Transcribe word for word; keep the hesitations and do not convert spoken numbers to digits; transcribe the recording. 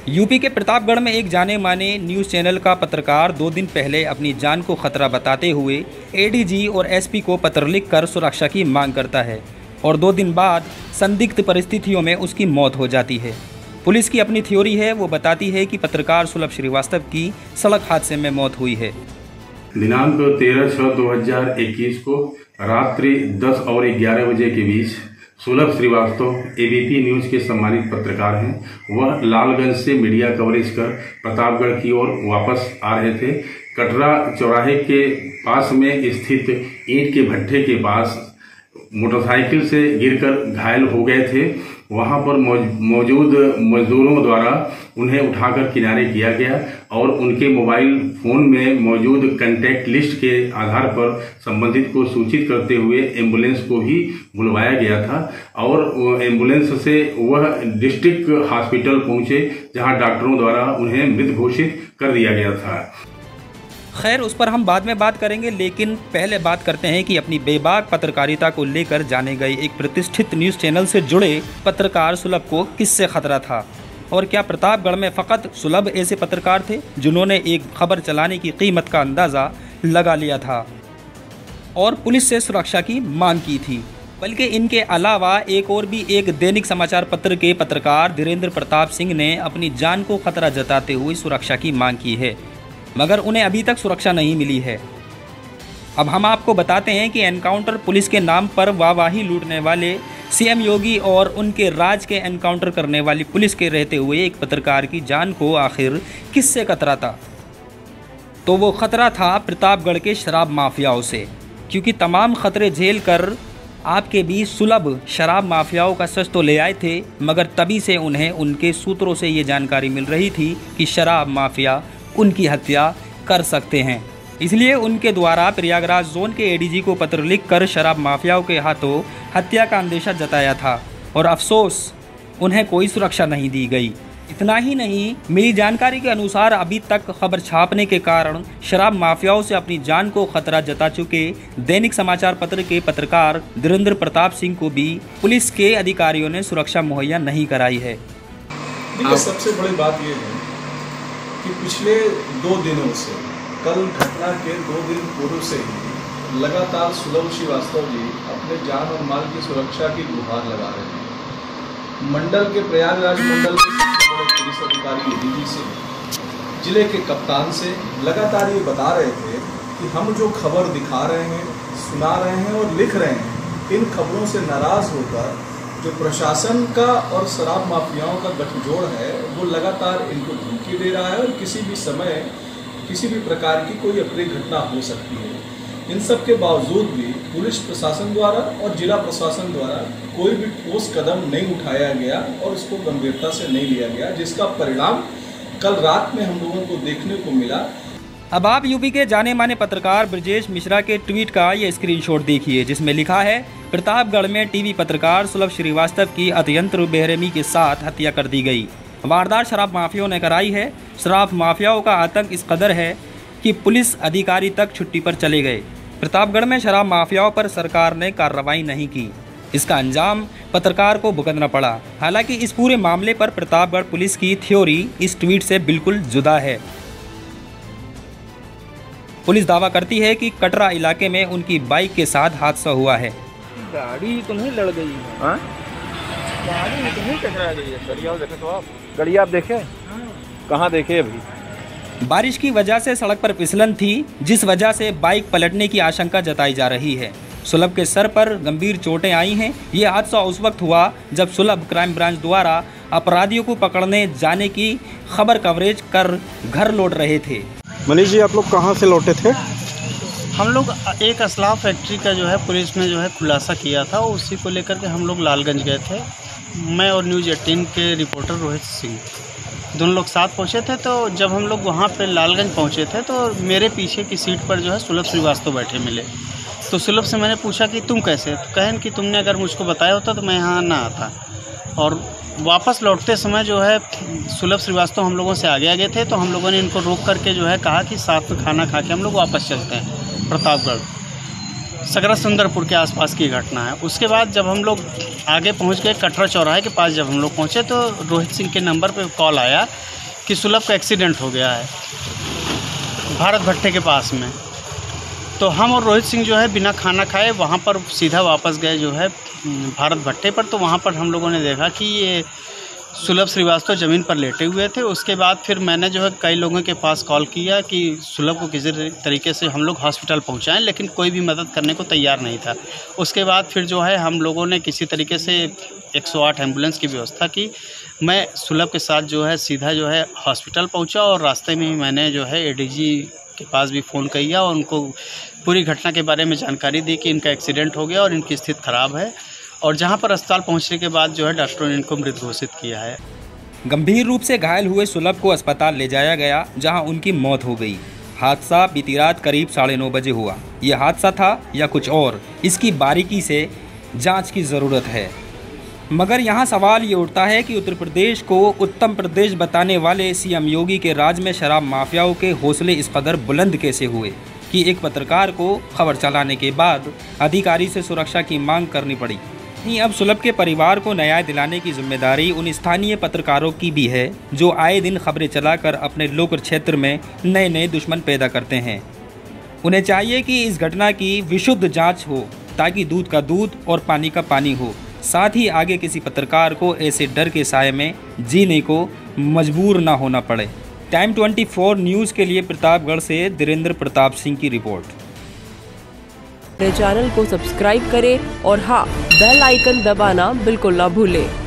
UP के प्रतापगढ़ में एक जाने माने न्यूज़ चैनल का पत्रकार दो दिन पहले अपनी जान को खतरा बताते हुए एडीजी और एसपी को पत्र लिखकर सुरक्षा की मांग करता है और दो दिन बाद संदिग्ध परिस्थितियों में उसकी मौत हो जाती है। पुलिस की अपनी थ्योरी है, वो बताती है कि पत्रकार सुलभ श्रीवास्तव की सड़क हादसे में मौत हुई है। दिनांक तेरह छह दो हजार इक्कीस को रात्रि दस और ग्यारह बजे के बीच सुलभ श्रीवास्तव एबीपी न्यूज के सम्मानित पत्रकार हैं। वह लालगंज से मीडिया कवरेज कर प्रतापगढ़ की ओर वापस आ रहे थे। कटरा चौराहे के पास में स्थित ईंट के भट्ठे के पास मोटरसाइकिल से गिरकर घायल हो गए थे। वहां पर मौजूद मजदूरों द्वारा उन्हें उठाकर किनारे किया गया और उनके मोबाइल फोन में मौजूद कांटेक्ट लिस्ट के आधार पर संबंधित को सूचित करते हुए एम्बुलेंस को भी बुलवाया गया था और एम्बुलेंस से वह डिस्ट्रिक्ट हॉस्पिटल पहुंचे, जहां डॉक्टरों द्वारा उन्हें मृत घोषित कर दिया गया था। खैर, उस पर हम बाद में बात करेंगे, लेकिन पहले बात करते हैं कि अपनी बेबाक पत्रकारिता को लेकर जाने गई एक प्रतिष्ठित न्यूज़ चैनल से जुड़े पत्रकार सुलभ को किससे खतरा था और क्या प्रतापगढ़ में फ़कत सुलभ ऐसे पत्रकार थे जिन्होंने एक खबर चलाने की कीमत का अंदाज़ा लगा लिया था और पुलिस से सुरक्षा की मांग की थी। बल्कि इनके अलावा एक और भी एक दैनिक समाचार पत्र के पत्रकार धीरेन्द्र प्रताप सिंह ने अपनी जान को खतरा जताते हुए सुरक्षा की मांग की है, मगर उन्हें अभी तक सुरक्षा नहीं मिली है। अब हम आपको बताते हैं कि एनकाउंटर पुलिस के नाम पर वाहवाही लूटने वाले सीएम योगी और उनके राज के एनकाउंटर करने वाली पुलिस के रहते हुए एक पत्रकार की जान को आखिर किससे खतरा था। तो वो खतरा था प्रतापगढ़ के शराब माफियाओं से, क्योंकि तमाम खतरे झेल कर आपके बीच सुलभ शराब माफियाओं का सच तो ले आए थे, मगर तभी से उन्हें उनके सूत्रों से ये जानकारी मिल रही थी कि शराब माफिया उनकी हत्या कर सकते हैं। इसलिए उनके द्वारा प्रयागराज जोन के एडीजी को पत्र लिखकर शराब माफियाओं के हाथों हत्या का अंदेशा जताया था और अफसोस उन्हें कोई सुरक्षा नहीं दी गई। इतना ही नहीं, मिली जानकारी के अनुसार अभी तक खबर छापने के कारण शराब माफियाओं से अपनी जान को खतरा जता चुके दैनिक समाचार पत्र के पत्रकार धीरेन्द्र प्रताप सिंह को भी पुलिस के अधिकारियों ने सुरक्षा मुहैया नहीं कराई है। देखिए, सबसे बड़ी बात यह है कि पिछले दो दिनों से, कल घटना के दो दिन पूर्व से ही लगातार सुलभ श्रीवास्तव जी अपने जान और माल की सुरक्षा की गुहार लगा रहे हैं। मंडल के प्रयागराज मंडल के सबसे बड़े पुलिस अधिकारी एडीजी से, जिले के कप्तान से लगातार ये बता रहे थे कि हम जो खबर दिखा रहे हैं, सुना रहे हैं और लिख रहे हैं, इन खबरों से नाराज होकर जो प्रशासन का और शराब माफियाओं का गठजोड़ है वो लगातार इनको धमकी दे रहा है और किसी भी समय किसी भी प्रकार की कोई अप्रिय घटना हो सकती है। इन सब के बावजूद भी पुलिस प्रशासन द्वारा और जिला प्रशासन द्वारा कोई भी ठोस कदम नहीं उठाया गया और इसको गंभीरता से नहीं लिया गया, जिसका परिणाम कल रात में हम लोगों को देखने को मिला। अब आप यूपी के जाने माने पत्रकार ब्रजेश मिश्रा के ट्वीट का ये स्क्रीनशॉट देखिए, जिसमें लिखा है, प्रतापगढ़ में टीवी पत्रकार सुलभ श्रीवास्तव की अत्यंत बेरहमी के साथ हत्या कर दी गई। वारदात शराब माफियाओं ने कराई है। शराब माफियाओं का आतंक इस कदर है कि पुलिस अधिकारी तक छुट्टी पर चले गए। प्रतापगढ़ में शराब माफियाओं पर सरकार ने कार्रवाई नहीं की, इसका अंजाम पत्रकार को भुगतना पड़ा। हालांकि इस पूरे मामले पर प्रतापगढ़ पुलिस की थ्योरी इस ट्वीट से बिल्कुल जुदा है। पुलिस दावा करती है कि कटरा इलाके में उनकी बाइक के साथ हादसा हुआ है। गाड़ी तो नहीं लड़ गई है, हाँ? गाड़ी तो नहीं टकरा गई है। गाड़ी देखे तो आप गाड़ी आप देखे? कहाँ देखे अभी? बारिश की वजह से सड़क पर फिसलन थी, जिस वजह से बाइक पलटने की आशंका जताई जा रही है। सुलभ के सर पर गंभीर चोटें आई हैं। ये हादसा उस वक्त हुआ जब सुलभ क्राइम ब्रांच द्वारा अपराधियों को पकड़ने जाने की खबर कवरेज कर घर लौट रहे थे। मनीष जी, आप लोग कहाँ से लौटे थे? हम लोग एक असलाह फैक्ट्री का जो है पुलिस ने जो है खुलासा किया था, उसी को लेकर के हम लोग लालगंज गए थे। मैं और न्यूज़ एटीन के रिपोर्टर रोहित सिंह दोनों लोग साथ पहुंचे थे। तो जब हम लोग वहां पे लालगंज पहुंचे थे तो मेरे पीछे की सीट पर जो है सुलभ श्रीवास्तव बैठे मिले। तो सुलभ से मैंने पूछा कि तुम कैसे? तो कहें कि तुमने अगर मुझको बताया होता तो मैं यहाँ ना आता। और वापस लौटते समय जो है सुलभ श्रीवास्तव हम लोगों से आगे आगे थे, तो हम लोगों ने इनको रोक करके जो है कहा कि साथ में खाना खा के हम लोग वापस चलते हैं प्रतापगढ़। सकरा सुंदरपुर के आसपास की घटना है। उसके बाद जब हम लोग आगे पहुंच गए, कटरा चौराहे के पास जब हम लोग पहुंचे तो रोहित सिंह के नंबर पे कॉल आया कि सुलभ का एक्सीडेंट हो गया है भारत भट्टे के पास में। तो हम और रोहित सिंह जो है बिना खाना खाए वहाँ पर सीधा वापस गए जो है भारत भट्टे पर। तो वहाँ पर हम लोगों ने देखा कि ये सुलभ श्रीवास्तव ज़मीन पर लेटे हुए थे। उसके बाद फिर मैंने जो है कई लोगों के पास कॉल किया कि सुलभ को किसी तरीके से हम लोग हॉस्पिटल पहुंचाएं, लेकिन कोई भी मदद करने को तैयार नहीं था। उसके बाद फिर जो है हम लोगों ने किसी तरीके से एक सौ आठ एम्बुलेंस की व्यवस्था की। मैं सुलभ के साथ जो है सीधा जो है हॉस्पिटल पहुँचा और रास्ते में ही मैंने जो है ए डी जी के पास भी फ़ोन किया और उनको पूरी घटना के बारे में जानकारी दी कि इनका एक्सीडेंट हो गया और इनकी स्थिति ख़राब है। और जहां पर अस्पताल पहुंचने के बाद जो है डॉक्टरों ने इनको मृत घोषित किया है। गंभीर रूप से घायल हुए सुलभ को अस्पताल ले जाया गया, जहां उनकी मौत हो गई। हादसा बीती रात करीब साढ़े नौ बजे हुआ। यह हादसा था या कुछ और, इसकी बारीकी से जांच की ज़रूरत है। मगर यहाँ सवाल ये उठता है कि उत्तर प्रदेश को उत्तम प्रदेश बताने वाले सीएम योगी के राज में शराब माफियाओं के हौसले इस कदर बुलंद कैसे हुए कि एक पत्रकार को खबर चलाने के बाद अधिकारी से सुरक्षा की मांग करनी पड़ी। नहीं, अब सुलभ के परिवार को न्याय दिलाने की जिम्मेदारी उन स्थानीय पत्रकारों की भी है जो आए दिन खबरें चलाकर अपने लोक क्षेत्र में नए नए दुश्मन पैदा करते हैं। उन्हें चाहिए कि इस घटना की विशुद्ध जांच हो ताकि दूध का दूध और पानी का पानी हो। साथ ही आगे किसी पत्रकार को ऐसे डर के साए में जीने को मजबूर ना होना पड़े। टाइम चौबीस न्यूज़ के लिए प्रतापगढ़ से धीरेन्द्र प्रताप सिंह की रिपोर्ट। चैनल को सब्सक्राइब करें और हाँ, बेल आइकन दबाना बिल्कुल ना भूलें।